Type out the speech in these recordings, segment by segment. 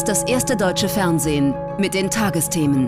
ist das erste deutsche Fernsehen mit den Tagesthemen.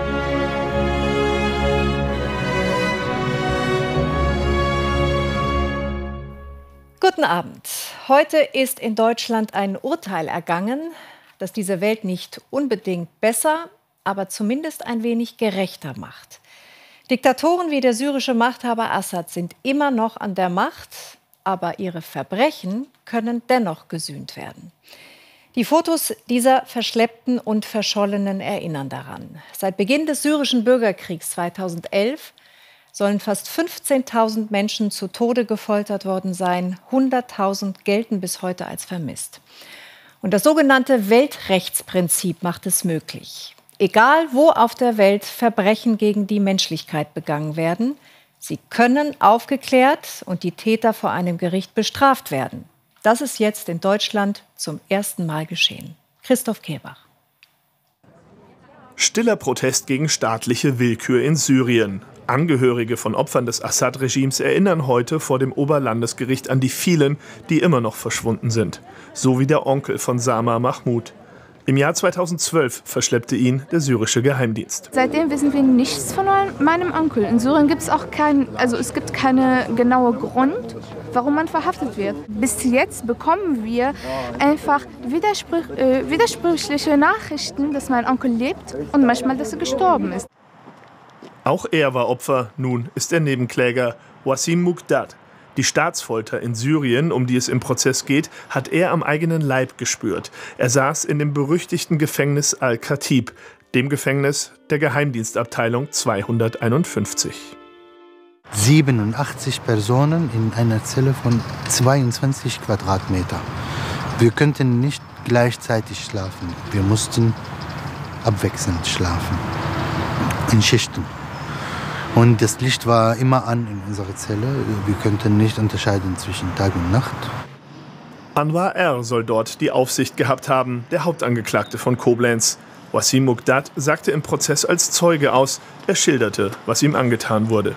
Guten Abend. Heute ist in Deutschland ein Urteil ergangen, das diese Welt nicht unbedingt besser, aber zumindest ein wenig gerechter macht. Diktatoren wie der syrische Machthaber Assad sind immer noch an der Macht, aber ihre Verbrechen können dennoch gesühnt werden. Die Fotos dieser Verschleppten und Verschollenen erinnern daran. Seit Beginn des syrischen Bürgerkriegs 2011 sollen fast 15.000 Menschen zu Tode gefoltert worden sein. 100.000 gelten bis heute als vermisst. Und das sogenannte Weltrechtsprinzip macht es möglich. Egal wo auf der Welt Verbrechen gegen die Menschlichkeit begangen werden, sie können aufgeklärt und die Täter vor einem Gericht bestraft werden. Das ist jetzt in Deutschland zum ersten Mal geschehen. Christoph Kehrbach. Stiller Protest gegen staatliche Willkür in Syrien. Angehörige von Opfern des Assad-Regimes erinnern heute vor dem Oberlandesgericht an die vielen, die immer noch verschwunden sind. So wie der Onkel von Sama Mahmoud. Im Jahr 2012 verschleppte ihn der syrische Geheimdienst. Seitdem wissen wir nichts von meinem Onkel. In Syrien gibt es auch es gibt keine genaue Grund, warum man verhaftet wird. Bis jetzt bekommen wir einfach widersprüchliche Nachrichten, dass mein Onkel lebt und manchmal, dass er gestorben ist. Auch er war Opfer, nun ist er Nebenkläger. Wassim Muqdad. Die Staatsfolter in Syrien, um die es im Prozess geht, hat er am eigenen Leib gespürt. Er saß in dem berüchtigten Gefängnis Al-Khatib, dem Gefängnis der Geheimdienstabteilung 251. 87 Personen in einer Zelle von 22 Quadratmeter. Wir könnten nicht gleichzeitig schlafen. Wir mussten abwechselnd schlafen, in Schichten. Und das Licht war immer an in unserer Zelle. Wir könnten nicht unterscheiden zwischen Tag und Nacht. Anwar R. soll dort die Aufsicht gehabt haben, der Hauptangeklagte von Koblenz. Wassim Muqdad sagte im Prozess als Zeuge aus. Er schilderte, was ihm angetan wurde.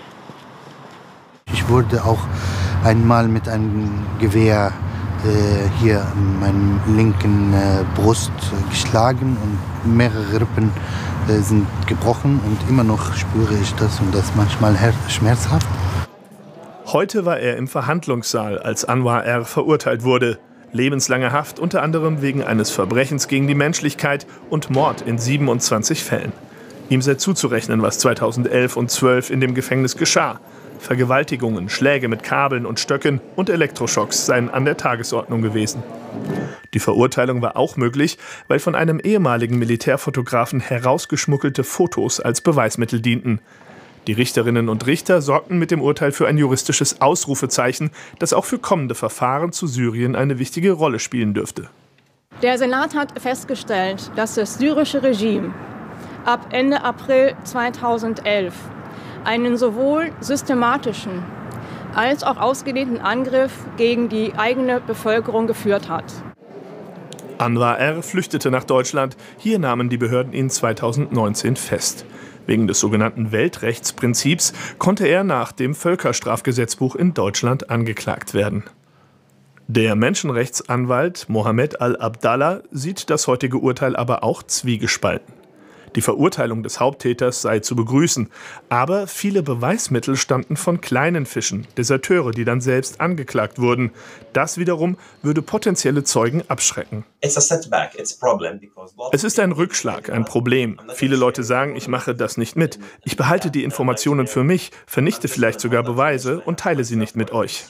Ich wurde auch einmal mit einem Gewehr hier an meinem linken Brust geschlagen und mehrere Rippen sind gebrochen und immer noch spüre ich das und das manchmal schmerzhaft. Heute war er im Verhandlungssaal, als Anwar R. verurteilt wurde. Lebenslange Haft, unter anderem wegen eines Verbrechens gegen die Menschlichkeit und Mord in 27 Fällen. Ihm sei zuzurechnen, was 2011 und 2012 in dem Gefängnis geschah. Vergewaltigungen, Schläge mit Kabeln und Stöcken und Elektroschocks seien an der Tagesordnung gewesen. Die Verurteilung war auch möglich, weil von einem ehemaligen Militärfotografen herausgeschmuggelte Fotos als Beweismittel dienten. Die Richterinnen und Richter sorgten mit dem Urteil für ein juristisches Ausrufezeichen, das auch für kommende Verfahren zu Syrien eine wichtige Rolle spielen dürfte. Der Senat hat festgestellt, dass das syrische Regime ab Ende April 2011 einen sowohl systematischen als auch ausgedehnten Angriff gegen die eigene Bevölkerung geführt hat. Anwar R. flüchtete nach Deutschland. Hier nahmen die Behörden ihn 2019 fest. Wegen des sogenannten Weltrechtsprinzips konnte er nach dem Völkerstrafgesetzbuch in Deutschland angeklagt werden. Der Menschenrechtsanwalt Mohammed Al-Abdallah sieht das heutige Urteil aber auch zwiegespalten. Die Verurteilung des Haupttäters sei zu begrüßen, aber viele Beweismittel stammten von kleinen Fischen, Deserteure, die dann selbst angeklagt wurden. Das wiederum würde potenzielle Zeugen abschrecken. Es ist ein Rückschlag, ein Problem. Viele Leute sagen, ich mache das nicht mit. Ich behalte die Informationen für mich, vernichte vielleicht sogar Beweise und teile sie nicht mit euch.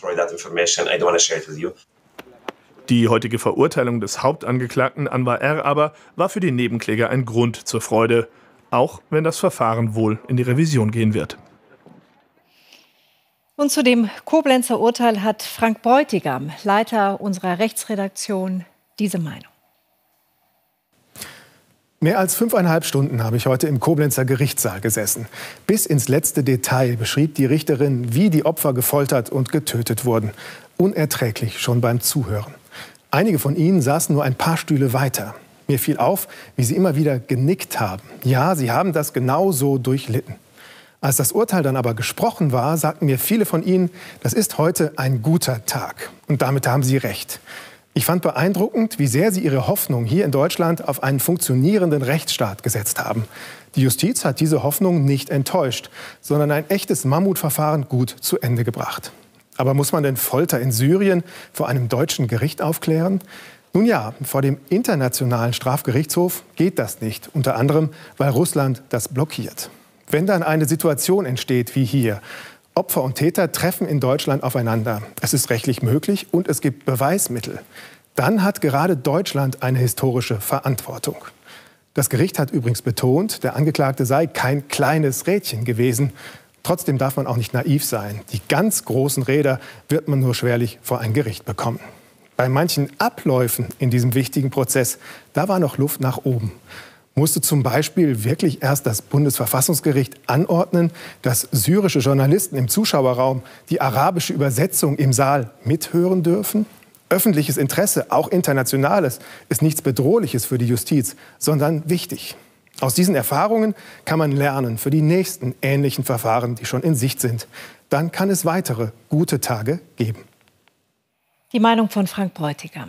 Die heutige Verurteilung des Hauptangeklagten Anwar R. aber war für die Nebenkläger ein Grund zur Freude, auch wenn das Verfahren wohl in die Revision gehen wird. Und zu dem Koblenzer Urteil hat Frank Bräutigam, Leiter unserer Rechtsredaktion, diese Meinung. Mehr als 5,5 Stunden habe ich heute im Koblenzer Gerichtssaal gesessen. Bis ins letzte Detail beschrieb die Richterin, wie die Opfer gefoltert und getötet wurden. Unerträglich schon beim Zuhören. Einige von ihnen saßen nur ein paar Stühle weiter. Mir fiel auf, wie sie immer wieder genickt haben. Ja, sie haben das genau so durchlitten. Als das Urteil dann aber gesprochen war, sagten mir viele von ihnen, das ist heute ein guter Tag. Und damit haben sie recht. Ich fand beeindruckend, wie sehr sie ihre Hoffnung hier in Deutschland auf einen funktionierenden Rechtsstaat gesetzt haben. Die Justiz hat diese Hoffnung nicht enttäuscht, sondern ein echtes Mammutverfahren gut zu Ende gebracht. Aber muss man denn Folter in Syrien vor einem deutschen Gericht aufklären? Nun ja, vor dem Internationalen Strafgerichtshof geht das nicht, unter anderem, weil Russland das blockiert. Wenn dann eine Situation entsteht wie hier, Opfer und Täter treffen in Deutschland aufeinander, es ist rechtlich möglich und es gibt Beweismittel, dann hat gerade Deutschland eine historische Verantwortung. Das Gericht hat übrigens betont, der Angeklagte sei kein kleines Rädchen gewesen. Trotzdem darf man auch nicht naiv sein. Die ganz großen Räder wird man nur schwerlich vor ein Gericht bekommen. Bei manchen Abläufen in diesem wichtigen Prozess, da war noch Luft nach oben. Musste zum Beispiel wirklich erst das Bundesverfassungsgericht anordnen, dass syrische Journalisten im Zuschauerraum die arabische Übersetzung im Saal mithören dürfen? Öffentliches Interesse, auch internationales, ist nichts Bedrohliches für die Justiz, sondern wichtig. Aus diesen Erfahrungen kann man lernen für die nächsten ähnlichen Verfahren, die schon in Sicht sind. Dann kann es weitere gute Tage geben. Die Meinung von Frank Bräutigam.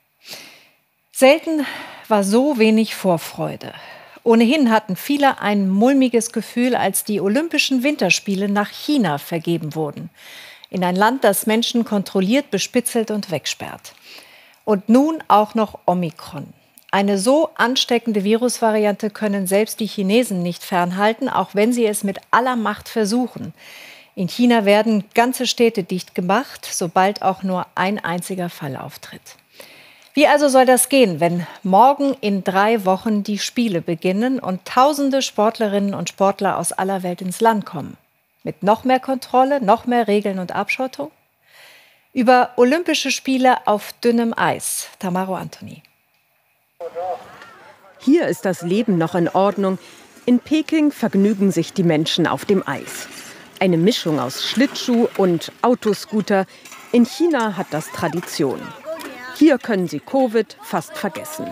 Selten war so wenig Vorfreude. Ohnehin hatten viele ein mulmiges Gefühl, als die Olympischen Winterspiele nach China vergeben wurden. In ein Land, das Menschen kontrolliert, bespitzelt und wegsperrt. Und nun auch noch Omikron. Eine so ansteckende Virusvariante können selbst die Chinesen nicht fernhalten, auch wenn sie es mit aller Macht versuchen. In China werden ganze Städte dicht gemacht, sobald auch nur ein einziger Fall auftritt. Wie also soll das gehen, wenn morgen in 3 Wochen die Spiele beginnen und tausende Sportlerinnen und Sportler aus aller Welt ins Land kommen? Mit noch mehr Kontrolle, noch mehr Regeln und Abschottung? Über Olympische Spiele auf dünnem Eis. Tamaro Anthony. Hier ist das Leben noch in Ordnung. In Peking vergnügen sich die Menschen auf dem Eis. Eine Mischung aus Schlittschuh und Autoscooter. In China hat das Tradition. Hier können sie Covid fast vergessen.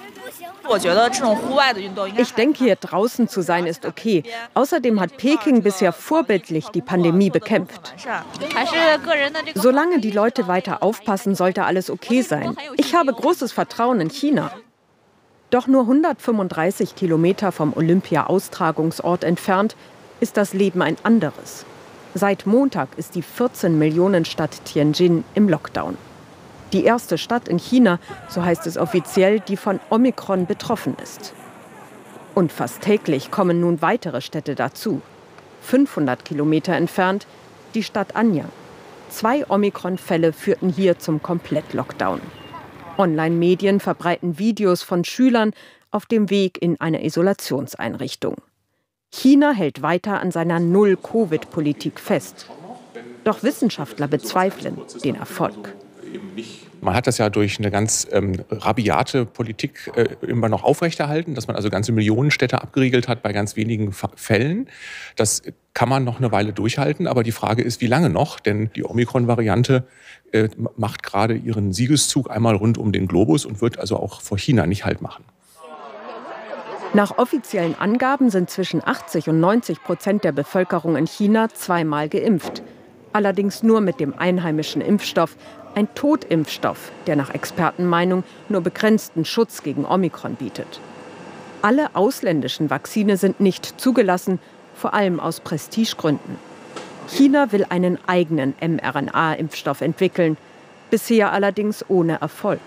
Ich denke, hier draußen zu sein ist okay. Außerdem hat Peking bisher vorbildlich die Pandemie bekämpft. Solange die Leute weiter aufpassen, sollte alles okay sein. Ich habe großes Vertrauen in China. Doch nur 135 Kilometer vom Olympia-Austragungsort entfernt ist das Leben ein anderes. Seit Montag ist die 14-Millionen-Stadt Tianjin im Lockdown. Die erste Stadt in China, so heißt es offiziell, die von Omikron betroffen ist. Und fast täglich kommen nun weitere Städte dazu. 500 Kilometer entfernt die Stadt Anyang. 2 Omikron-Fälle führten hier zum Komplett-Lockdown. Online-Medien verbreiten Videos von Schülern auf dem Weg in eine Isolationseinrichtung. China hält weiter an seiner Null-Covid-Politik fest. Doch Wissenschaftler bezweifeln den Erfolg. Man hat das ja durch eine ganz rabiate Politik immer noch aufrechterhalten, dass man also ganze Millionenstädte abgeriegelt hat bei ganz wenigen Fällen. Das kann man noch eine Weile durchhalten, aber die Frage ist, wie lange noch? Denn die Omikron-Variante macht gerade ihren Siegeszug einmal rund um den Globus und wird also auch vor China nicht Halt machen. Nach offiziellen Angaben sind zwischen 80 und 90% der Bevölkerung in China zweimal geimpft. Allerdings nur mit dem einheimischen Impfstoff, ein Totimpfstoff, der nach Expertenmeinung nur begrenzten Schutz gegen Omikron bietet. Alle ausländischen Vakzine sind nicht zugelassen, vor allem aus Prestigegründen. China will einen eigenen mRNA-Impfstoff entwickeln, bisher allerdings ohne Erfolg.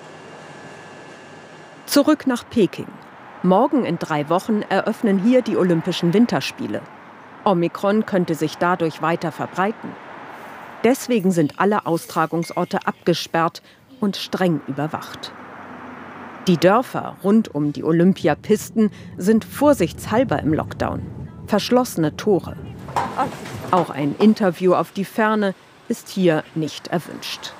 Zurück nach Peking. Morgen in 3 Wochen eröffnen hier die Olympischen Winterspiele. Omikron könnte sich dadurch weiter verbreiten. Deswegen sind alle Austragungsorte abgesperrt und streng überwacht. Die Dörfer rund um die Olympiapisten sind vorsichtshalber im Lockdown. Verschlossene Tore. Auch ein Interview auf die Ferne ist hier nicht erwünscht.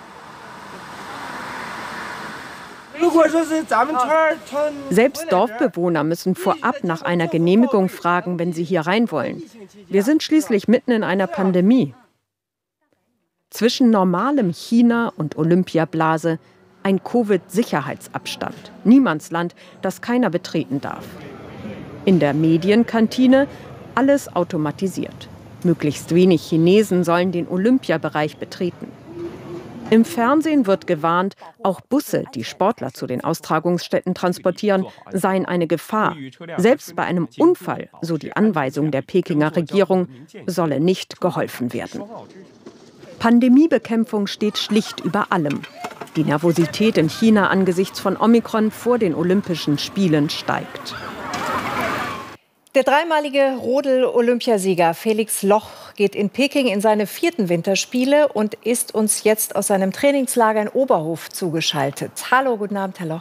Selbst Dorfbewohner müssen vorab nach einer Genehmigung fragen, wenn sie hier rein wollen. Wir sind schließlich mitten in einer Pandemie. Zwischen normalem China und Olympiablase ein Covid-Sicherheitsabstand. Niemandsland, das keiner betreten darf. In der Medienkantine alles automatisiert. Möglichst wenig Chinesen sollen den Olympiabereich betreten. Im Fernsehen wird gewarnt, auch Busse, die Sportler zu den Austragungsstätten transportieren, seien eine Gefahr. Selbst bei einem Unfall, so die Anweisung der Pekinger Regierung, solle nicht geholfen werden. Pandemiebekämpfung steht schlicht über allem. Die Nervosität in China angesichts von Omikron vor den Olympischen Spielen steigt. Der dreimalige Rodel-Olympiasieger Felix Loch geht in Peking in seine 4. Winterspiele und ist uns jetzt aus seinem Trainingslager in Oberhof zugeschaltet. Hallo, guten Abend, Herr Loch.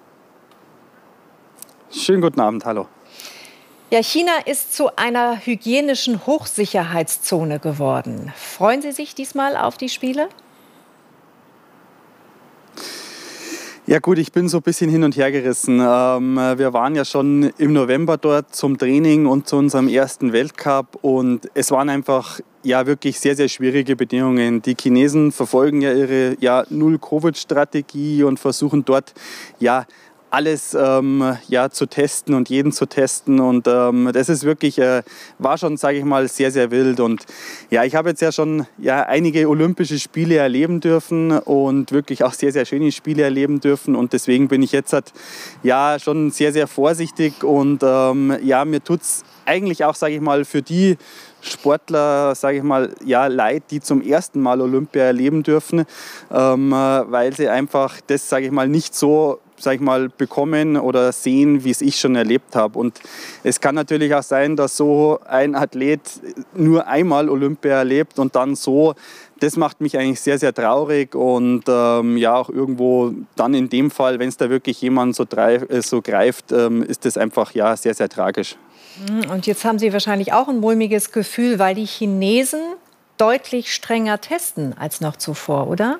Schönen guten Abend, hallo. Ja, China ist zu einer hygienischen Hochsicherheitszone geworden. Freuen Sie sich diesmal auf die Spiele? Ja gut, ich bin so ein bisschen hin und her gerissen. Wir waren ja schon im November dort zum Training und zu unserem ersten Weltcup und es waren einfach wirklich sehr, sehr schwierige Bedingungen. Die Chinesen verfolgen ja ihre Null-Covid-Strategie und versuchen dort alles zu testen und jeden zu testen und das ist wirklich, war schon, sage ich mal, sehr, sehr wild und ich habe jetzt ja schon einige Olympische Spiele erleben dürfen und wirklich auch sehr, sehr schöne Spiele erleben dürfen und deswegen bin ich jetzt schon sehr, sehr vorsichtig und mir tut es eigentlich auch, sage ich mal, für die Sportler, sage ich mal, leid, die zum ersten Mal Olympia erleben dürfen, weil sie einfach das, sage ich mal, nicht so bekommen oder sehen, wie es ich schon erlebt habe. Und es kann natürlich auch sein, dass so ein Athlet nur einmal Olympia erlebt und dann so. Das macht mich eigentlich sehr, sehr traurig und auch irgendwo dann in dem Fall, wenn es da wirklich jemand so greift, ist das einfach sehr, sehr tragisch. Und jetzt haben Sie wahrscheinlich auch ein mulmiges Gefühl, weil die Chinesen deutlich strenger testen als noch zuvor, oder?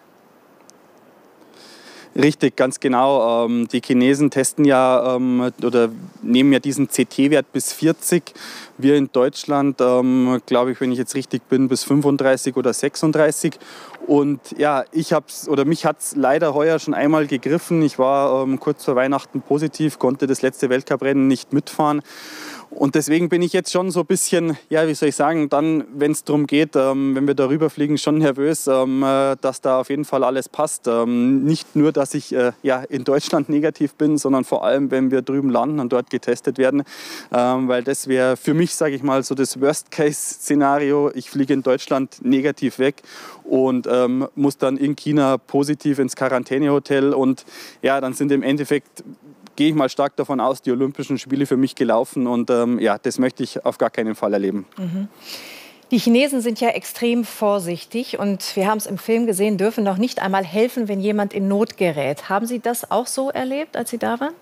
Richtig, ganz genau. Die Chinesen testen oder nehmen ja diesen CT-Wert bis 40. Wir in Deutschland, glaube ich, wenn ich jetzt richtig bin, bis 35 oder 36. Und mich hat es leider heuer schon einmal gegriffen. Ich war kurz vor Weihnachten positiv, konnte das letzte Weltcuprennen nicht mitfahren. Und deswegen bin ich jetzt schon so ein bisschen, wie soll ich sagen, dann, wenn es darum geht, wenn wir darüber fliegen, schon nervös, dass da auf jeden Fall alles passt. Nicht nur, dass ich in Deutschland negativ bin, sondern vor allem, wenn wir drüben landen und dort getestet werden. Weil das wäre für mich, sage ich mal, so das Worst-Case-Szenario. Ich fliege in Deutschland negativ weg und muss dann in China positiv ins Quarantänehotel. Und dann sind im Endeffekt, gehe ich mal stark davon aus, die Olympischen Spiele für mich gelaufen und das möchte ich auf gar keinen Fall erleben. Mhm. Die Chinesen sind ja extrem vorsichtig und wir haben es im Film gesehen, dürfen noch nicht einmal helfen, wenn jemand in Not gerät. Haben Sie das auch so erlebt, als Sie da waren?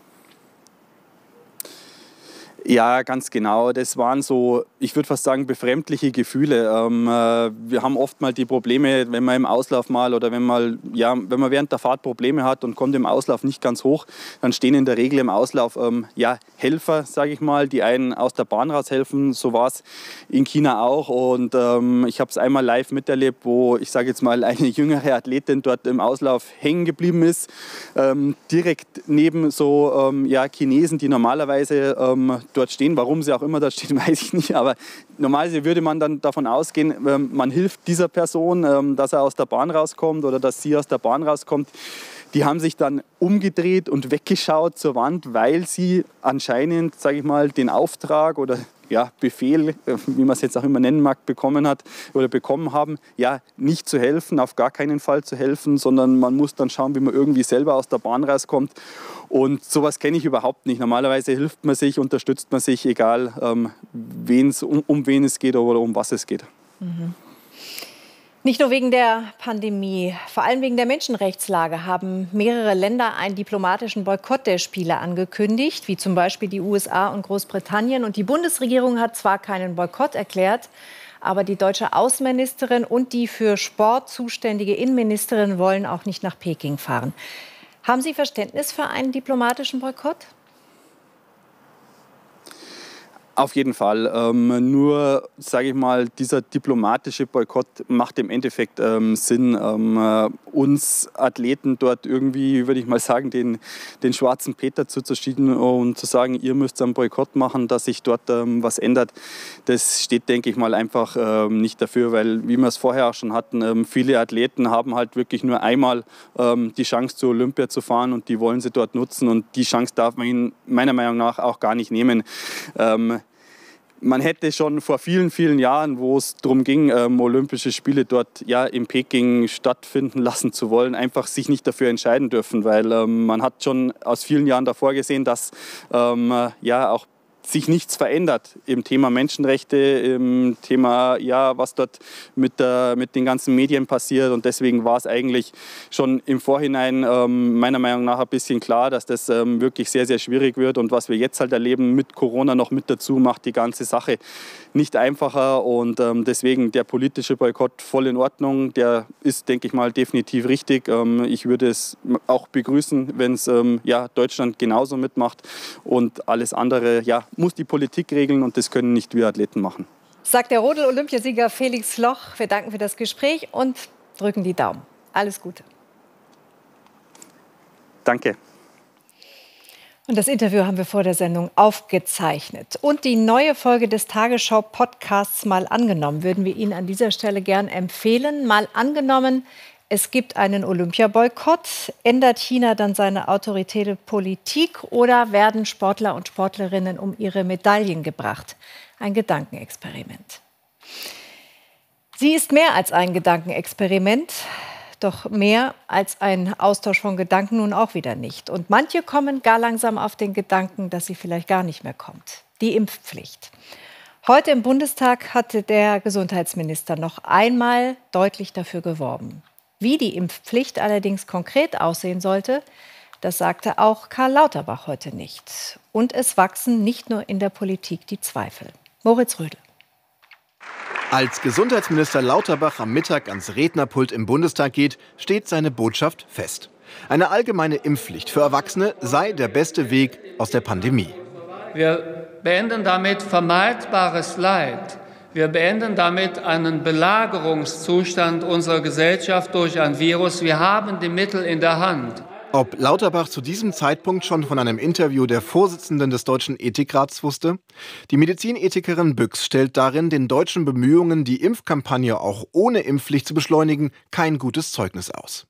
Ja, ganz genau. Das waren so, ich würde fast sagen, befremdliche Gefühle. Wir haben oft mal die Probleme, wenn man im Auslauf mal oder wenn man während der Fahrt Probleme hat und kommt im Auslauf nicht ganz hoch, dann stehen in der Regel im Auslauf Helfer, sage ich mal, die einen aus der Bahn raushelfen. So war es in China auch und ich habe es einmal live miterlebt, wo ich sage jetzt mal eine jüngere Athletin dort im Auslauf hängen geblieben ist, direkt neben so Chinesen, die normalerweise dort stehen. Warum sie auch immer da stehen, weiß ich nicht. Aber normalerweise würde man dann davon ausgehen, man hilft dieser Person, dass er aus der Bahn rauskommt oder dass sie aus der Bahn rauskommt. Die haben sich dann umgedreht und weggeschaut zur Wand, weil sie anscheinend, sage ich mal, den Auftrag oder Befehl, wie man es jetzt auch immer nennen mag, bekommen haben, nicht zu helfen, auf gar keinen Fall zu helfen, sondern man muss dann schauen, wie man irgendwie selber aus der Bahn rauskommt. Und sowas kenne ich überhaupt nicht. Normalerweise hilft man sich, unterstützt man sich, egal um wen es geht oder um was es geht. Mhm. Nicht nur wegen der Pandemie, vor allem wegen der Menschenrechtslage haben mehrere Länder einen diplomatischen Boykott der Spiele angekündigt, wie zum Beispiel die USA und Großbritannien. Und die Bundesregierung hat zwar keinen Boykott erklärt, aber die deutsche Außenministerin und die für Sport zuständige Innenministerin wollen auch nicht nach Peking fahren. Haben Sie Verständnis für einen diplomatischen Boykott? Auf jeden Fall. Nur, sage ich mal, dieser diplomatische Boykott macht im Endeffekt Sinn. Uns Athleten dort irgendwie, würde ich mal sagen, den schwarzen Peter zuzuschieben und zu sagen, ihr müsst einen Boykott machen, dass sich dort was ändert. Das steht, denke ich mal, einfach nicht dafür, weil, wie wir es vorher auch schon hatten, viele Athleten haben halt wirklich nur einmal die Chance, zur Olympia zu fahren und die wollen sie dort nutzen und die Chance darf man ihnen meiner Meinung nach auch gar nicht nehmen. Man hätte schon vor vielen, vielen Jahren, wo es darum ging, Olympische Spiele dort in Peking stattfinden lassen zu wollen, einfach sich nicht dafür entscheiden dürfen, weil man hat schon aus vielen Jahren davor gesehen, dass auch sich nichts verändert im Thema Menschenrechte, im Thema, was dort mit den ganzen Medien passiert. Und deswegen war es eigentlich schon im Vorhinein meiner Meinung nach ein bisschen klar, dass das wirklich sehr, sehr schwierig wird. Und was wir jetzt halt erleben mit Corona noch mit dazu, macht die ganze Sache nicht einfacher. Und deswegen der politische Boykott voll in Ordnung. Der ist, denke ich mal, definitiv richtig. Ich würde es auch begrüßen, wenn es Deutschland genauso mitmacht. Und alles andere, muss die Politik regeln und das können nicht wir Athleten machen. Sagt der Rodel-Olympiasieger Felix Loch. Wir danken für das Gespräch und drücken die Daumen. Alles Gute. Danke. Und das Interview haben wir vor der Sendung aufgezeichnet. Und die neue Folge des Tagesschau-Podcasts Mal angenommen würden wir Ihnen an dieser Stelle gern empfehlen. Mal angenommen, es gibt einen Olympiaboykott. Ändert China dann seine autoritäre Politik oder werden Sportler und Sportlerinnen um ihre Medaillen gebracht? Ein Gedankenexperiment. Sie ist mehr als ein Gedankenexperiment, doch mehr als ein Austausch von Gedanken nun auch wieder nicht. Und manche kommen gar langsam auf den Gedanken, dass sie vielleicht gar nicht mehr kommt. Die Impfpflicht. Heute im Bundestag hatte der Gesundheitsminister noch einmal deutlich dafür geworben. Wie die Impfpflicht allerdings konkret aussehen sollte, das sagte auch Karl Lauterbach heute nicht. Und es wachsen nicht nur in der Politik die Zweifel. Moritz Rödel. Als Gesundheitsminister Lauterbach am Mittag ans Rednerpult im Bundestag geht, steht seine Botschaft fest. Eine allgemeine Impfpflicht für Erwachsene sei der beste Weg aus der Pandemie. Wir beenden damit vermeidbares Leid. Wir beenden damit einen Belagerungszustand unserer Gesellschaft durch ein Virus. Wir haben die Mittel in der Hand. Ob Lauterbach zu diesem Zeitpunkt schon von einem Interview der Vorsitzenden des Deutschen Ethikrats wusste? Die Medizinethikerin Büchs stellt darin den deutschen Bemühungen, die Impfkampagne auch ohne Impfpflicht zu beschleunigen, kein gutes Zeugnis aus.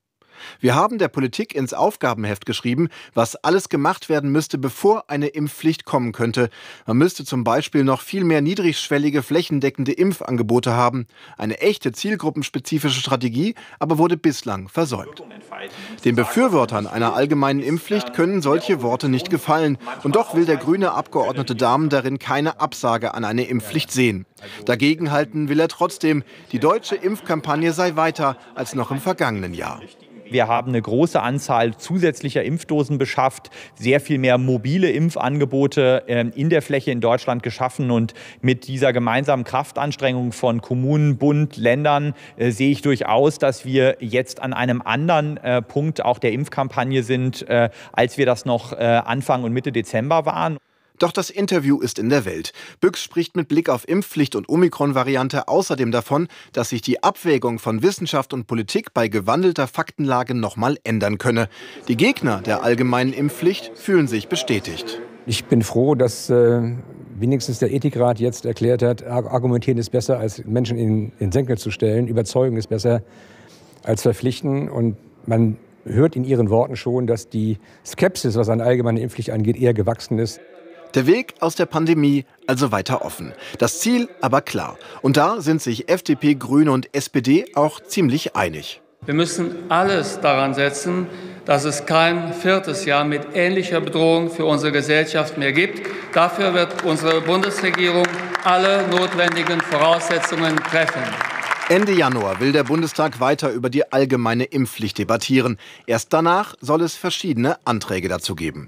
Wir haben der Politik ins Aufgabenheft geschrieben, was alles gemacht werden müsste, bevor eine Impfpflicht kommen könnte. Man müsste zum Beispiel noch viel mehr niedrigschwellige, flächendeckende Impfangebote haben. Eine echte zielgruppenspezifische Strategie aber wurde bislang versäumt. Den Befürwortern einer allgemeinen Impfpflicht können solche Worte nicht gefallen. Und doch will der grüne Abgeordnete Dahmen darin keine Absage an eine Impfpflicht sehen. Dagegenhalten will er trotzdem, die deutsche Impfkampagne sei weiter als noch im vergangenen Jahr. Wir haben eine große Anzahl zusätzlicher Impfdosen beschafft, sehr viel mehr mobile Impfangebote in der Fläche in Deutschland geschaffen. Und mit dieser gemeinsamen Kraftanstrengung von Kommunen, Bund, Ländern sehe ich durchaus, dass wir jetzt an einem anderen Punkt auch der Impfkampagne sind, als wir das noch Anfang und Mitte Dezember waren. Doch das Interview ist in der Welt. Büchs spricht mit Blick auf Impfpflicht und Omikron-Variante außerdem davon, dass sich die Abwägung von Wissenschaft und Politik bei gewandelter Faktenlage nochmal ändern könne. Die Gegner der allgemeinen Impfpflicht fühlen sich bestätigt. Ich bin froh, dass wenigstens der Ethikrat jetzt erklärt hat, argumentieren ist besser, als Menschen in den Senkel zu stellen. Überzeugen ist besser als verpflichten. Und man hört in ihren Worten schon, dass die Skepsis, was eine allgemeine Impfpflicht angeht, eher gewachsen ist. Der Weg aus der Pandemie also weiter offen. Das Ziel aber klar. Und da sind sich FDP, Grüne und SPD auch ziemlich einig. Wir müssen alles daran setzen, dass es kein viertes Jahr mit ähnlicher Bedrohung für unsere Gesellschaft mehr gibt. Dafür wird unsere Bundesregierung alle notwendigen Voraussetzungen treffen. Ende Januar will der Bundestag weiter über die allgemeine Impfpflicht debattieren. Erst danach soll es verschiedene Anträge dazu geben.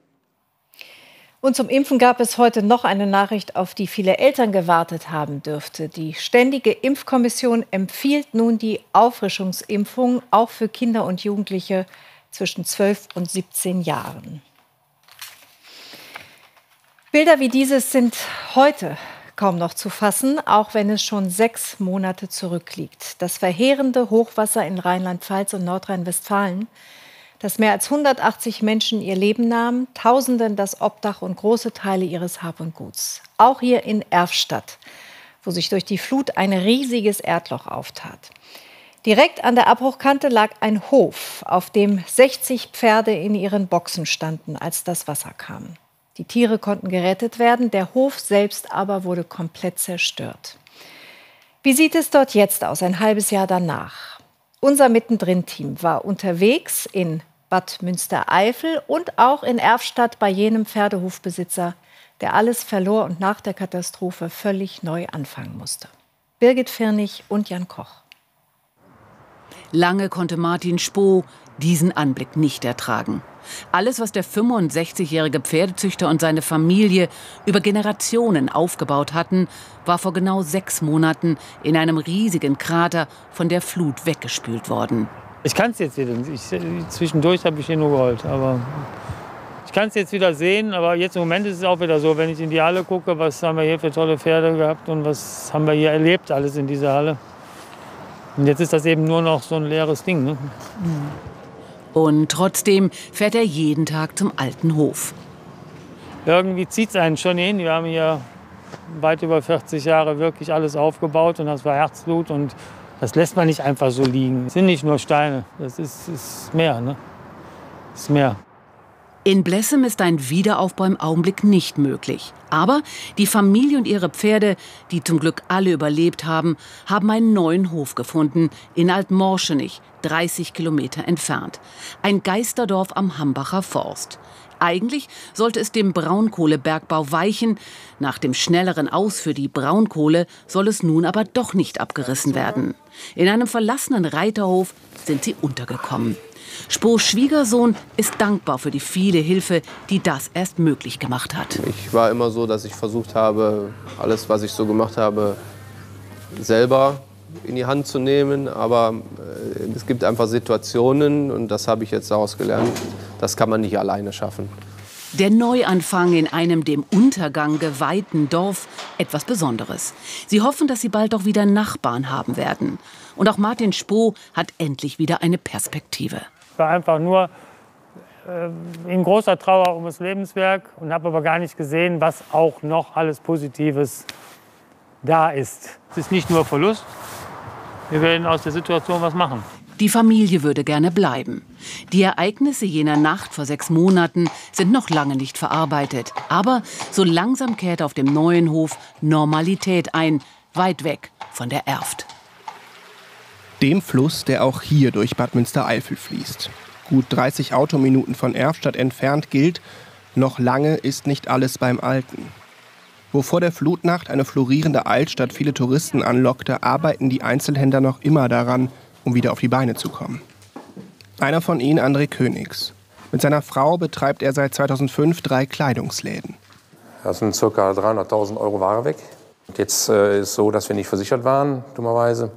Und zum Impfen gab es heute noch eine Nachricht, auf die viele Eltern gewartet haben dürfte. Die Ständige Impfkommission empfiehlt nun die Auffrischungsimpfung auch für Kinder und Jugendliche zwischen 12 und 17 Jahren. Bilder wie dieses sind heute kaum noch zu fassen, auch wenn es schon 6 Monate zurückliegt. Das verheerende Hochwasser in Rheinland-Pfalz und Nordrhein-Westfalen, das mehr als 180 Menschen ihr Leben nahm, Tausenden das Obdach und große Teile ihres Hab und Guts. Auch hier in Erfstadt, wo sich durch die Flut ein riesiges Erdloch auftat. Direkt an der Abbruchkante lag ein Hof, auf dem 60 Pferde in ihren Boxen standen, als das Wasser kam. Die Tiere konnten gerettet werden, der Hof selbst aber wurde komplett zerstört. Wie sieht es dort jetzt aus, ein halbes Jahr danach? Unser Mittendrin-Team war unterwegs in Bad Münstereifel und auch in Erfstadt bei jenem Pferdehofbesitzer, der alles verlor und nach der Katastrophe völlig neu anfangen musste. Birgit Firnig und Jan Koch. Lange konnte Martin Spoh diesen Anblick nicht ertragen. Alles, was der 65-jährige Pferdezüchter und seine Familie über Generationen aufgebaut hatten, war vor genau 6 Monaten in einem riesigen Krater von der Flut weggespült worden. Ich kann es jetzt wieder. Zwischendurch habe ich hier nur geheult. Aber ich kann es jetzt wieder sehen. Aber jetzt im Moment ist es auch wieder so, wenn ich in die Halle gucke, was haben wir hier für tolle Pferde gehabt und was haben wir hier erlebt, alles in dieser Halle. Und jetzt ist das eben nur noch so ein leeres Ding. Ne? Und trotzdem fährt er jeden Tag zum alten Hof. Irgendwie zieht es einen schon hin. Wir haben hier weit über 40 Jahre wirklich alles aufgebaut und das war Herzblut. Und das lässt man nicht einfach so liegen. Es sind nicht nur Steine, das ist mehr. Ne? Das ist mehr. In Blessem ist ein Wiederaufbau im Augenblick nicht möglich. Aber die Familie und ihre Pferde, die zum Glück alle überlebt haben, haben einen neuen Hof gefunden in Altmorschenich, 30 Kilometer entfernt. Ein Geisterdorf am Hambacher Forst. Eigentlich sollte es dem Braunkohlebergbau weichen. Nach dem schnelleren Aus für die Braunkohle soll es nun aber doch nicht abgerissen werden. In einem verlassenen Reiterhof sind sie untergekommen. Spohs Schwiegersohn ist dankbar für die viele Hilfe, die das erst möglich gemacht hat. Ich war immer so, dass ich versucht habe, alles, was ich so gemacht habe, selber in die Hand zu nehmen. Aber es gibt einfach Situationen, und das habe ich jetzt daraus gelernt, das kann man nicht alleine schaffen. Der Neuanfang in einem dem Untergang geweihten Dorf, etwas Besonderes. Sie hoffen, dass sie bald auch wieder Nachbarn haben werden. Und auch Martin Spoh hat endlich wieder eine Perspektive. Ich war einfach nur in großer Trauer um das Lebenswerk und habe aber gar nicht gesehen, was auch noch alles Positives da ist. Es ist nicht nur Verlust, wir werden aus der Situation was machen. Die Familie würde gerne bleiben. Die Ereignisse jener Nacht vor 6 Monaten sind noch lange nicht verarbeitet. Aber so langsam kehrt auf dem neuen Hof Normalität ein, weit weg von der Erft. Dem Fluss, der auch hier durch Bad Münstereifel fließt. Gut 30 Autominuten von Erfstadt entfernt gilt, noch lange ist nicht alles beim Alten. Wo vor der Flutnacht eine florierende Altstadt viele Touristen anlockte, arbeiten die Einzelhändler noch immer daran, um wieder auf die Beine zu kommen. Einer von ihnen, André Königs. Mit seiner Frau betreibt er seit 2005 3 Kleidungsläden. Da sind ca. 300.000 € Ware weg. Und jetzt ist es so, dass wir nicht versichert waren, dummerweise.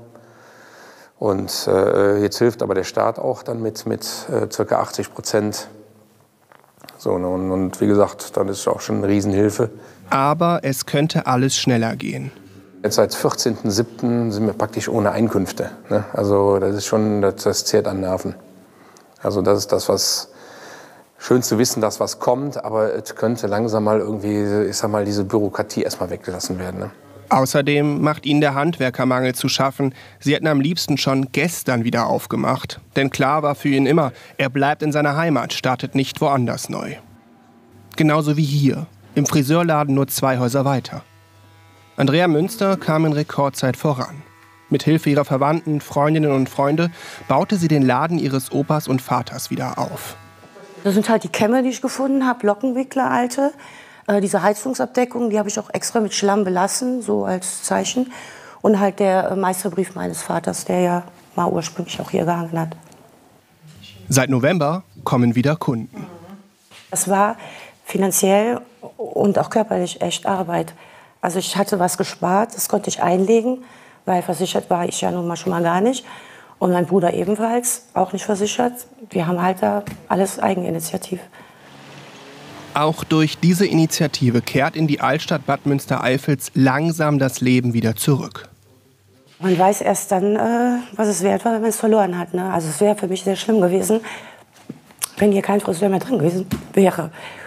Und jetzt hilft aber der Staat auch dann mit ca. 80%. So, und wie gesagt, dann ist es auch schon eine Riesenhilfe. Aber es könnte alles schneller gehen. Jetzt seit 14.07. sind wir praktisch ohne Einkünfte. Ne? Also das ist schon, das zehrt an Nerven. Also das ist das, was schön zu wissen, dass was kommt, aber es könnte langsam mal irgendwie, ich sag mal, diese Bürokratie erstmal weggelassen werden. Ne? Außerdem macht ihnen der Handwerkermangel zu schaffen. Sie hätten am liebsten schon gestern wieder aufgemacht. Denn klar war für ihn immer, er bleibt in seiner Heimat, startet nicht woanders neu. Genauso wie hier, im Friseurladen nur 2 Häuser weiter. Andrea Münster kam in Rekordzeit voran. Mit Hilfe ihrer Verwandten, Freundinnen und Freunde baute sie den Laden ihres Opas und Vaters wieder auf. Das sind halt die Kämme, die ich gefunden habe, Lockenwickler alte. Diese Heizungsabdeckung, die habe ich auch extra mit Schlamm belassen, so als Zeichen. Und halt der Meisterbrief meines Vaters, der ja mal ursprünglich auch hier gehangen hat. Seit November kommen wieder Kunden. Das war finanziell und auch körperlich echt Arbeit. Also ich hatte was gespart, das konnte ich einlegen, weil versichert war ich ja nun mal schon mal gar nicht. Und mein Bruder ebenfalls, auch nicht versichert. Wir haben halt da alles Eigeninitiativ. Auch durch diese Initiative kehrt in die Altstadt Bad Münstereifels langsam das Leben wieder zurück. Man weiß erst dann, was es wert war, wenn man es verloren hat. Ne? Also es wäre für mich sehr schlimm gewesen, wenn hier kein Friseur mehr drin gewesen wäre.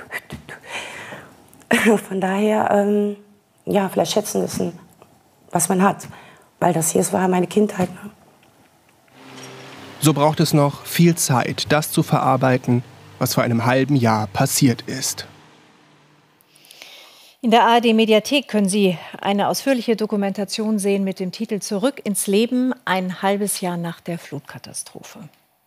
Von daher, ja, vielleicht schätzen müssen, was man hat. Weil das hier war meine Kindheit. Ne? So braucht es noch viel Zeit, das zu verarbeiten, was vor einem halben Jahr passiert ist. In der ARD-Mediathek können Sie eine ausführliche Dokumentation sehen mit dem Titel »Zurück ins Leben, ein halbes Jahr nach der Flutkatastrophe«.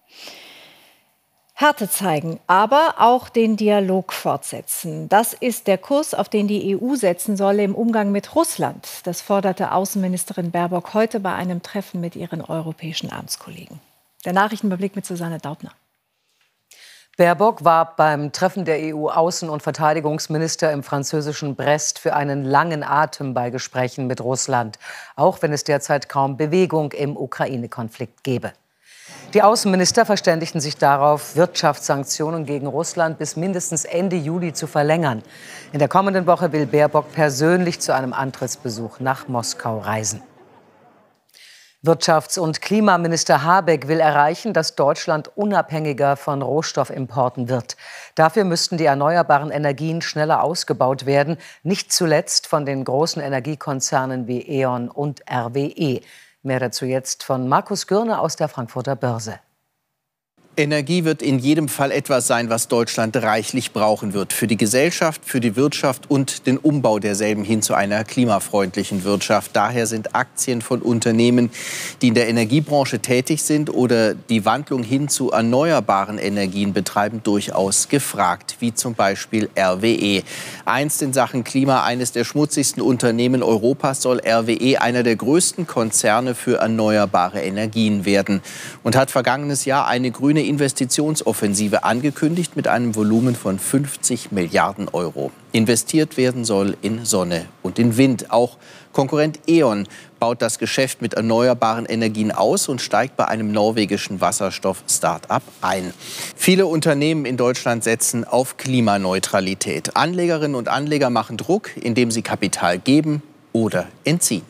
Härte zeigen, aber auch den Dialog fortsetzen. Das ist der Kurs, auf den die EU setzen soll im Umgang mit Russland. Das forderte Außenministerin Baerbock heute bei einem Treffen mit ihren europäischen Amtskollegen. Der Nachrichtenüberblick mit Susanne Daubner. Baerbock warb beim Treffen der EU-Außen- und Verteidigungsminister im französischen Brest für einen langen Atem bei Gesprächen mit Russland, auch wenn es derzeit kaum Bewegung im Ukraine-Konflikt gebe. Die Außenminister verständigten sich darauf, Wirtschaftssanktionen gegen Russland bis mindestens Ende Juli zu verlängern. In der kommenden Woche will Baerbock persönlich zu einem Antrittsbesuch nach Moskau reisen. Wirtschafts- und Klimaminister Habeck will erreichen, dass Deutschland unabhängiger von Rohstoffimporten wird. Dafür müssten die erneuerbaren Energien schneller ausgebaut werden, nicht zuletzt von den großen Energiekonzernen wie E.ON und RWE. Mehr dazu jetzt von Markus Gürne aus der Frankfurter Börse. Energie wird in jedem Fall etwas sein, was Deutschland reichlich brauchen wird. Für die Gesellschaft, für die Wirtschaft und den Umbau derselben hin zu einer klimafreundlichen Wirtschaft. Daher sind Aktien von Unternehmen, die in der Energiebranche tätig sind oder die Wandlung hin zu erneuerbaren Energien betreiben, durchaus gefragt. Wie zum Beispiel RWE. Einst in Sachen Klima eines der schmutzigsten Unternehmen Europas soll RWE einer der größten Konzerne für erneuerbare Energien werden. Und hat vergangenes Jahr eine grüne Investitionsoffensive angekündigt mit einem Volumen von 50 Milliarden Euro. Investiert werden soll in Sonne und in Wind. Auch Konkurrent E.ON baut das Geschäft mit erneuerbaren Energien aus und steigt bei einem norwegischen Wasserstoff-Start-up ein. Viele Unternehmen in Deutschland setzen auf Klimaneutralität. Anlegerinnen und Anleger machen Druck, indem sie Kapital geben oder entziehen.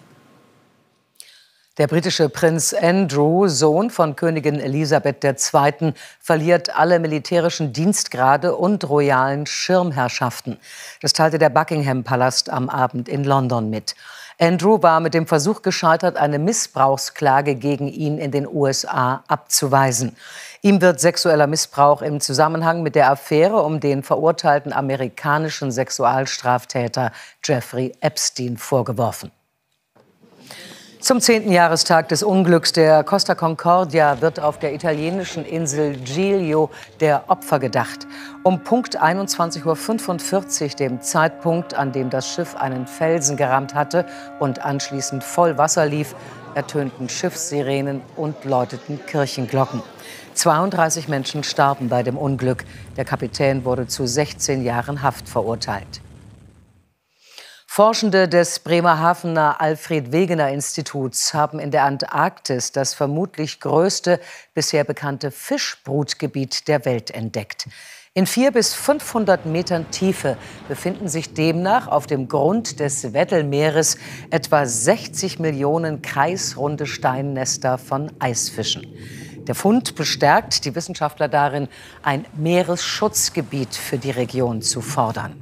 Der britische Prinz Andrew, Sohn von Königin Elisabeth II., verliert alle militärischen Dienstgrade und royalen Schirmherrschaften. Das teilte der Buckingham-Palast am Abend in London mit. Andrew war mit dem Versuch gescheitert, eine Missbrauchsklage gegen ihn in den USA abzuweisen. Ihm wird sexueller Missbrauch im Zusammenhang mit der Affäre um den verurteilten amerikanischen Sexualstraftäter Jeffrey Epstein vorgeworfen. Zum 10. Jahrestag des Unglücks der Costa Concordia wird auf der italienischen Insel Giglio der Opfer gedacht. Um Punkt 21:45 Uhr, dem Zeitpunkt, an dem das Schiff einen Felsen gerammt hatte und anschließend voll Wasser lief, ertönten Schiffssirenen und läuteten Kirchenglocken. 32 Menschen starben bei dem Unglück. Der Kapitän wurde zu 16 Jahren Haft verurteilt. Forschende des Bremerhavener Alfred-Wegener-Instituts haben in der Antarktis das vermutlich größte bisher bekannte Fischbrutgebiet der Welt entdeckt. In 400 bis 500 Metern Tiefe befinden sich demnach auf dem Grund des Weddellmeeres etwa 60 Millionen kreisrunde Steinnester von Eisfischen. Der Fund bestärkt die Wissenschaftler darin, ein Meeresschutzgebiet für die Region zu fordern.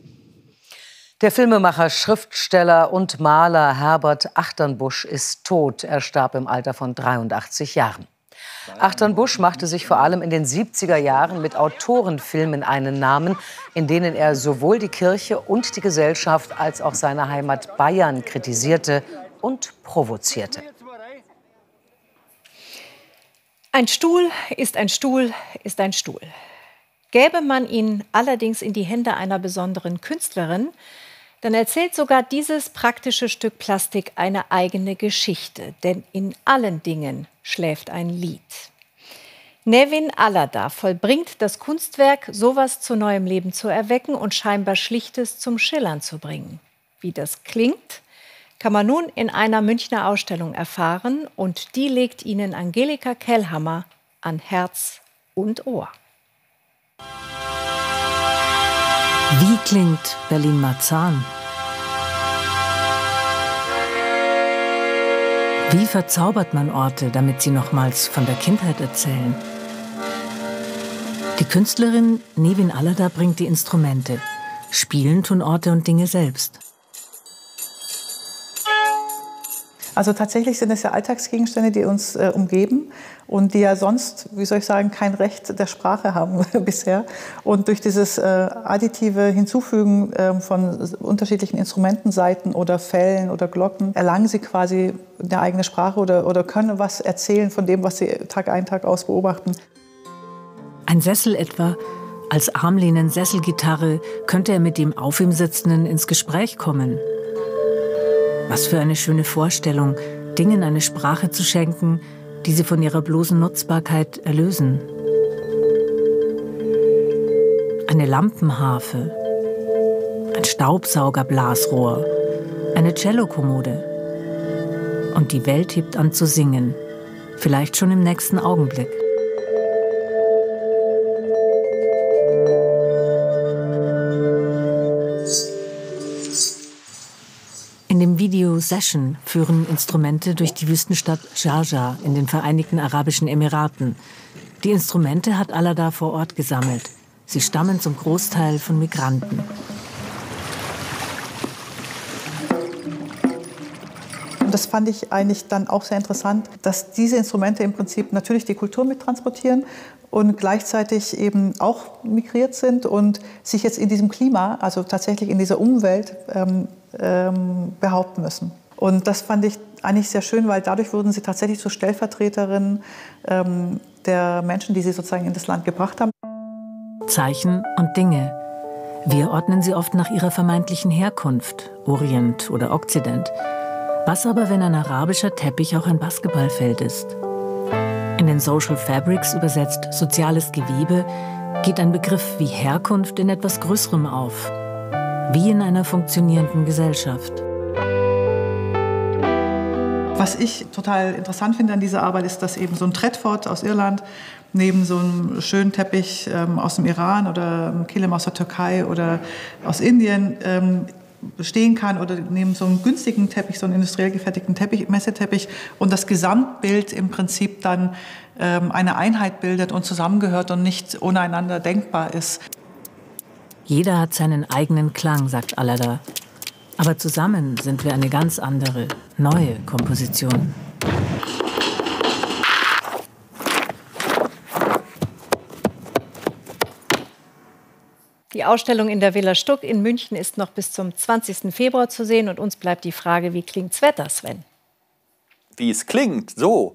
Der Filmemacher, Schriftsteller und Maler Herbert Achternbusch ist tot. Er starb im Alter von 83 Jahren. Achternbusch machte sich vor allem in den 70er Jahren mit Autorenfilmen einen Namen, in denen er sowohl die Kirche und die Gesellschaft als auch seine Heimat Bayern kritisierte und provozierte. Ein Stuhl ist ein Stuhl ist ein Stuhl. Gäbe man ihn allerdings in die Hände einer besonderen Künstlerin, dann erzählt sogar dieses praktische Stück Plastik eine eigene Geschichte. Denn in allen Dingen schläft ein Lied. Nevin Allada vollbringt das Kunstwerk, sowas zu neuem Leben zu erwecken und scheinbar Schlichtes zum Schillern zu bringen. Wie das klingt, kann man nun in einer Münchner Ausstellung erfahren. Und die legt Ihnen Angelika Kellhammer an Herz und Ohr. Wie klingt Berlin-Marzahn? Wie verzaubert man Orte, damit sie nochmals von der Kindheit erzählen? Die Künstlerin Nevin Allada bringt die Instrumente. Spielen tun Orte und Dinge selbst. Also tatsächlich sind es ja Alltagsgegenstände, die uns umgeben und die ja sonst, wie soll ich sagen, kein Recht der Sprache haben bisher. Und durch dieses additive Hinzufügen von unterschiedlichen Instrumentenseiten oder Fellen oder Glocken erlangen sie quasi eine eigene Sprache oder können was erzählen von dem, was sie Tag ein, Tag aus beobachten. Ein Sessel etwa. Als Armlehnen-Sesselgitarre könnte er mit dem auf ihm Sitzenden ins Gespräch kommen. Was für eine schöne Vorstellung, Dingen eine Sprache zu schenken, die sie von ihrer bloßen Nutzbarkeit erlösen. Eine Lampenharfe, ein Staubsaugerblasrohr, eine Cellokommode. Und die Welt hebt an zu singen, vielleicht schon im nächsten Augenblick. In dem Video Session führen Instrumente durch die Wüstenstadt Sharjah in den Vereinigten Arabischen Emiraten. Die Instrumente hat Allada vor Ort gesammelt. Sie stammen zum Großteil von Migranten. Und das fand ich eigentlich dann auch sehr interessant, dass diese Instrumente im Prinzip natürlich die Kultur mittransportieren und gleichzeitig eben auch migriert sind und sich jetzt in diesem Klima, also tatsächlich in dieser Umwelt, behaupten müssen. Und das fand ich eigentlich sehr schön, weil dadurch wurden sie tatsächlich zur Stellvertreterin der Menschen, die sie sozusagen in das Land gebracht haben. Zeichen und Dinge. Wir ordnen sie oft nach ihrer vermeintlichen Herkunft, Orient oder Okzident. Was aber, wenn ein arabischer Teppich auch ein Basketballfeld ist? In den Social Fabrics, übersetzt soziales Gewebe, geht ein Begriff wie Herkunft in etwas Größerem auf. Wie in einer funktionierenden Gesellschaft. Was ich total interessant finde an dieser Arbeit ist, dass eben so ein Tredford aus Irland neben so einem schönen Teppich aus dem Iran oder einem Kilim aus der Türkei oder aus Indien stehen kann oder neben so einem günstigen Teppich, so einen industriell gefertigten Teppich, Messeteppich und das Gesamtbild im Prinzip dann eine Einheit bildet und zusammengehört und nicht ohne einander denkbar ist. Jeder hat seinen eigenen Klang, sagt Allada. Aber zusammen sind wir eine ganz andere, neue Komposition. Die Ausstellung in der Villa Stuck in München ist noch bis zum 20. Februar zu sehen. Und uns bleibt die Frage, wie klingt's Wetter, Sven? Wie es klingt, so.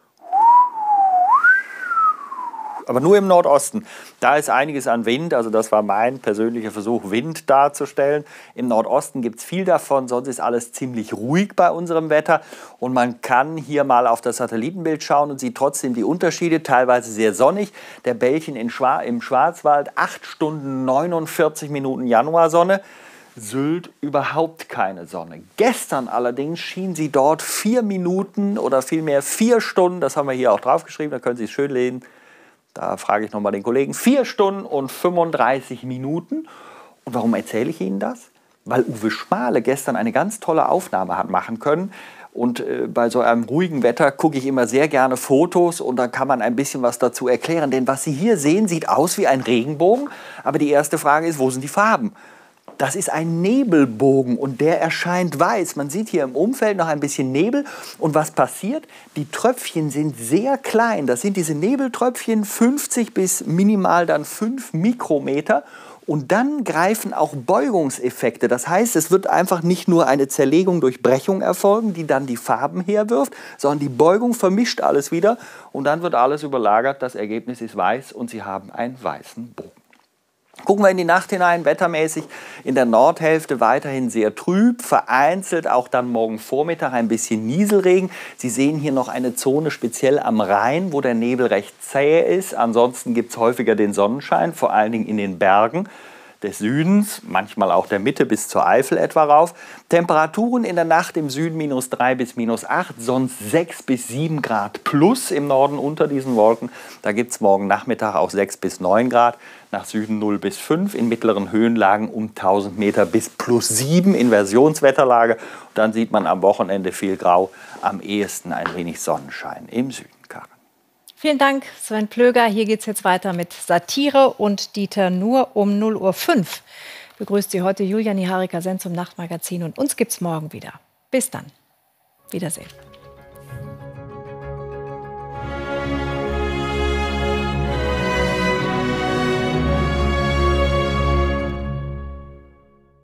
Aber nur im Nordosten. Da ist einiges an Wind, also das war mein persönlicher Versuch, Wind darzustellen. Im Nordosten gibt es viel davon, sonst ist alles ziemlich ruhig bei unserem Wetter. Und man kann hier mal auf das Satellitenbild schauen und sieht trotzdem die Unterschiede, teilweise sehr sonnig. Der Belchen im Schwarzwald, 8 Stunden 49 Minuten Januarsonne. Sylt überhaupt keine Sonne. Gestern allerdings schien sie dort 4 Minuten oder vielmehr 4 Stunden, das haben wir hier auch draufgeschrieben, da können Sie es schön lesen. Da frage ich nochmal den Kollegen, 4 Stunden und 35 Minuten. Und warum erzähle ich Ihnen das? Weil Uwe Schmale gestern eine ganz tolle Aufnahme hat machen können. Und bei so einem ruhigen Wetter gucke ich immer sehr gerne Fotos und da kann man ein bisschen was dazu erklären. Denn was Sie hier sehen, sieht aus wie ein Regenbogen. Aber die erste Frage ist, wo sind die Farben? Das ist ein Nebelbogen und der erscheint weiß. Man sieht hier im Umfeld noch ein bisschen Nebel. Und was passiert? Die Tröpfchen sind sehr klein. Das sind diese Nebeltröpfchen, 50 bis minimal dann 5 Mikrometer. Und dann greifen auch Beugungseffekte. Das heißt, es wird einfach nicht nur eine Zerlegung durch Brechung erfolgen, die dann die Farben herwirft, sondern die Beugung vermischt alles wieder. Und dann wird alles überlagert. Das Ergebnis ist weiß und Sie haben einen weißen Bogen. Gucken wir in die Nacht hinein, wettermäßig in der Nordhälfte weiterhin sehr trüb, vereinzelt auch dann morgen Vormittag ein bisschen Nieselregen. Sie sehen hier noch eine Zone speziell am Rhein, wo der Nebel recht zäh ist. Ansonsten gibt es häufiger den Sonnenschein, vor allen Dingen in den Bergen. des Südens, manchmal auch der Mitte bis zur Eifel etwa rauf. Temperaturen in der Nacht im Süden -3 bis -8, sonst 6 bis 7 Grad plus im Norden unter diesen Wolken. Da gibt es morgen Nachmittag auch 6 bis 9 Grad. Nach Süden 0 bis 5, in mittleren Höhenlagen um 1000 Meter bis +7, Inversionswetterlage. Und dann sieht man am Wochenende viel Grau, am ehesten ein wenig Sonnenschein im Süden. Karin. Vielen Dank, Sven Plöger. Hier geht es jetzt weiter mit Satire und Dieter Nuhr um 0:05 Uhr. Begrüßt Sie heute Julia Niharika-Senn zum Nachtmagazin und uns gibt's morgen wieder. Bis dann. Wiedersehen.